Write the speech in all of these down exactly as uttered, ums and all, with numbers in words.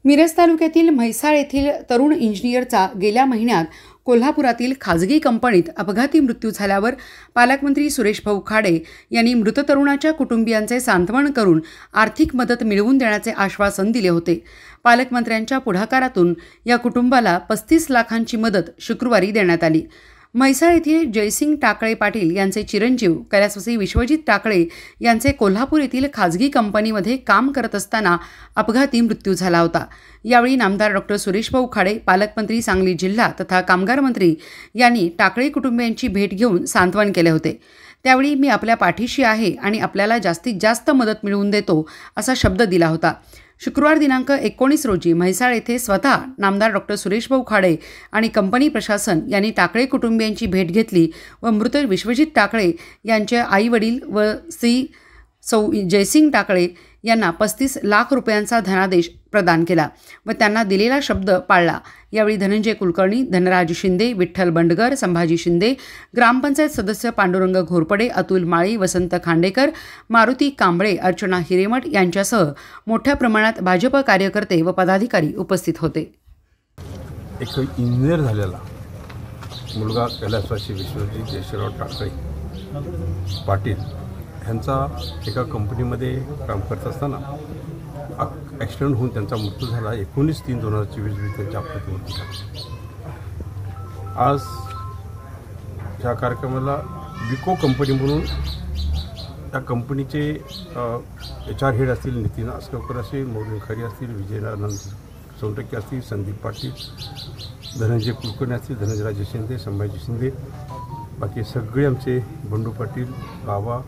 मिरज तालुक्यातील म्हैसाळ येथील तरुण इंजिनियरचा गेल्या महिन्यात कोल्हापुरातील खाजगी कंपनीत अपघाती मृत्यू झाल्यावर पालकमंत्री सुरेश भाऊ खाडे यांनी मृत तरुणाच्या कुटुंबियांचे सांत्वन करून आर्थिक मदत मिळवून देण्याचे आश्वासन दिले होते। पालकमंत्र्यांच्या पुढाकारातून या कुटुंबाला पस्तीस लाखांची मदत शुक्रवारी देण्यात आली। म्हैसाळ येथील जयसिंग टाकळे पाटील यांचे चिरंजीव कैलासवासी विश्वजित टाकळे यांचे कोल्हापूर येथील खाजगी कंपनीमध्ये काम करत असताना अपघाती मृत्यू झाला होता। यावेळी नामदार डॉक्टर सुरेश भाऊ खाडे, पालकमंत्री, सांगली जिल्हा तथा कामगार मंत्री यांनी टाकळे कुटुंबियांची भेट घेऊन सांत्वन केले होते। त्यावेळी मी आपल्या पाठीशी आहे आणि आपल्याला जास्तीत जास्त मदत मिळवून देतो असा शब्द दिला होता। शुक्रवार दिनांक एकोणीस रोजी म्हैसाळ येथे स्वतः नामदार डॉक्टर सुरेश भाऊ खाडे आणि कंपनी प्रशासन यांनी टाकळे कुटुंबियांची भेट घेतली व मृत विश्वजित टाकळे यांचे आई वडील व सी सौ जयसिंग टाकळे यांना पस्तीस लाख रुपयांचा धनादेश प्रदान केला व त्यांना दिलेला शब्द पाळला। यावेळी धनंजय कुलकर्णी, धनराज शिंदे, विठ्ठल बंडगर, संभाजी शिंदे, ग्रामपंचायत सदस्य पांडुरंग घोरपडे, अतुल माळी, वसंत खांडेकर, मारुती कांबळे, अर्चना हिरेमठ यांच्यासह मोठ्या प्रमाणात भाजप कार्यकर्ते व पदाधिकारी उपस्थित होते। एक इंजिनियर झालेला मुलगा कैलासवासी विश्वजित जयसिंगराव टाकळे पाटील ह्यांचा एका कंपनीमध्ये काम करत असताना ॲक्सिडेंट होऊन त्यांचा मृत्यू झाला। एकोणीस तीन दोन हजार चोवीस रोजी त्यांच्या अपघाती मृत्यू झाला। आज ह्या कार्यक्रमाला विको कंपनी म्हणून त्या कंपनीचे एच आर हेड असतील, नितीन आसगावकर असतील, मौलिन खरे असतील, विजयानंद सोनटक्के असतील, संदीप पाटील, धनंजय कुलकर्णी असतील, धनंजयराजे शिंदे, संभाजी शिंदे, बाकी सगळे आमचे बंडू पाटील, बाबा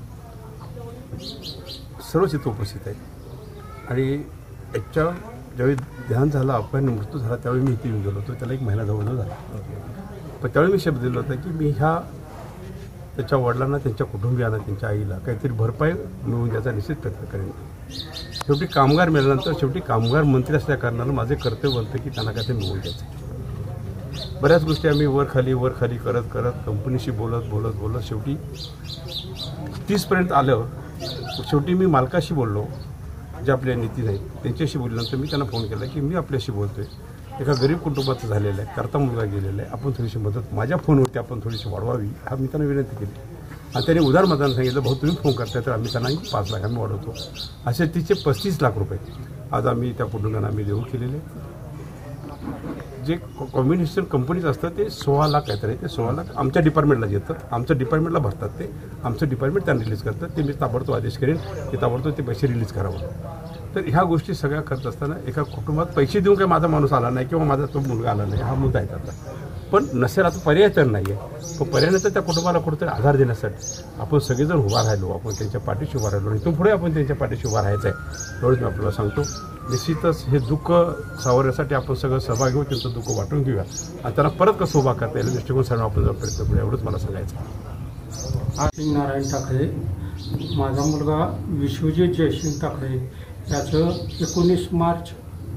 सर्वच इथं उपस्थित आहेत। आणि याच्या ज्यावेळी ध्यान झाला, अपघाती मृत्यू झाला, त्यावेळी मी इथे येऊन गेलो होतो। त्याला एक महिना जवळ झाला, पण त्यावेळी मी शब्द दिला होता की मी ह्या त्याच्या वडिलांना, त्यांच्या कुटुंबियांना, त्यांच्या आईला काहीतरी भरपाई मिळवून द्यायचा निश्चित प्रयत्न करेन। शेवटी कामगार मिळाल्यानंतर शेवटी कामगार मंत्री असल्या कारणानं माझे कर्तव्य बनतं की त्यांना काहीतरी मिळवून द्यायचं। बऱ्याच गोष्टी आम्ही वर खाली वर खाली करत करत कंपनीशी बोलत बोलत बोलत शेवटी तीसपर्यंत आलं। शेवटी मी मालकाशी बोललो, जे आपले नितीन आहेत त्यांच्याशी बोलल्यानंतर मी त्यांना फोन केला की मी आपल्याशी बोलतोय, एका गरीब कुटुंबाचं झालेलं आहे, करता मुलगा गेलेला आहे, आपण थोडीशी मदत माझ्या फोनवरती आपण थोडीशी वाढवावी, हा मी त्यांना विनंती केली। आणि त्यांनी उदार मतानं सांगितलं, भाऊ तुम्ही फोन करताय तर आम्ही त्यांना पाच लाख आम्ही वाढवतो। असे तिचे पस्तीस लाख रुपये आज आम्ही त्या कुटुंबांना आम्ही देऊ केलेले। जे कॉम्बिनेशन कंपनीच असतं ते सोळा लाख काहीतरी, ते सोळा लाख आमच्या डिपार्टमेंटला येतं, आमच्या डिपार्टमेंटला भरतात, ते आमचं डिपार्टमेंट त्यांना रिलीज करतात। ते मी ताबडतोब आदेश करेन की ताबडतोब ते पैसे रिलीज करावं। तर ह्या गोष्टी सगळ्या करत असताना एका कुटुंबात पैसे देऊन काही माझा माणूस आला नाही किंवा माझा तो मुलगा आला नाही, हा मुद्दा आहे आता। पण नसेल आता पर्याय तर नाही आहे, पण पर्याय तर त्या कुटुंबाला कुठेतरी आधार देण्यासाठी आपण सगळेजण उभा राहिलो, आपण त्यांच्या पाठीशी उभा राहिलो आणि इथून पुढे आपण त्यांच्या पाठीशी उभा राहायचं आहे, एवढंच मी आपल्याला सांगतो। निश्चितच हे दुःख सावरण्यासाठी आपण सगळं सहभाग घेऊ, त्यांचं दुःख वाटून घेऊया आणि त्यांना परत कसं उभा करता येईल दृष्टिकोन आपण जर प्रयत्न करूया, एवढंच मला सांगायचं आहे। नारायण टाकळे, माझा मुलगा विश्वजित जयसिंग टाकळे याचं एकोणीस मार्च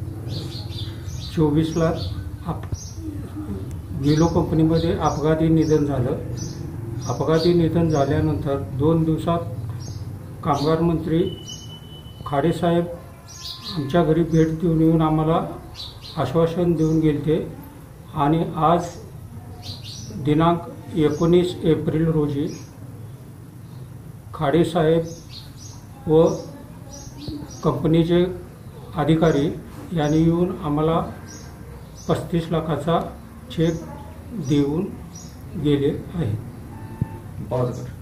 चोवीसला आप गेलो कंपनीमध्ये अपघाती निधन झालं। अपघाती निधन झाल्यानंतर दोन दिवसात कामगार मंत्री खाडेसाहेब आमच्या घरी भेट देऊन येऊन आम्हाला आश्वासन देऊन गेले आणि आज दिनांक एकोणीस एप्रिल रोजी खाडेसाहेब व कंपनीचे अधिकारी यांनी येऊन आम्हाला पस्तीस लाखाचा चेक देऊन गेले आहेत।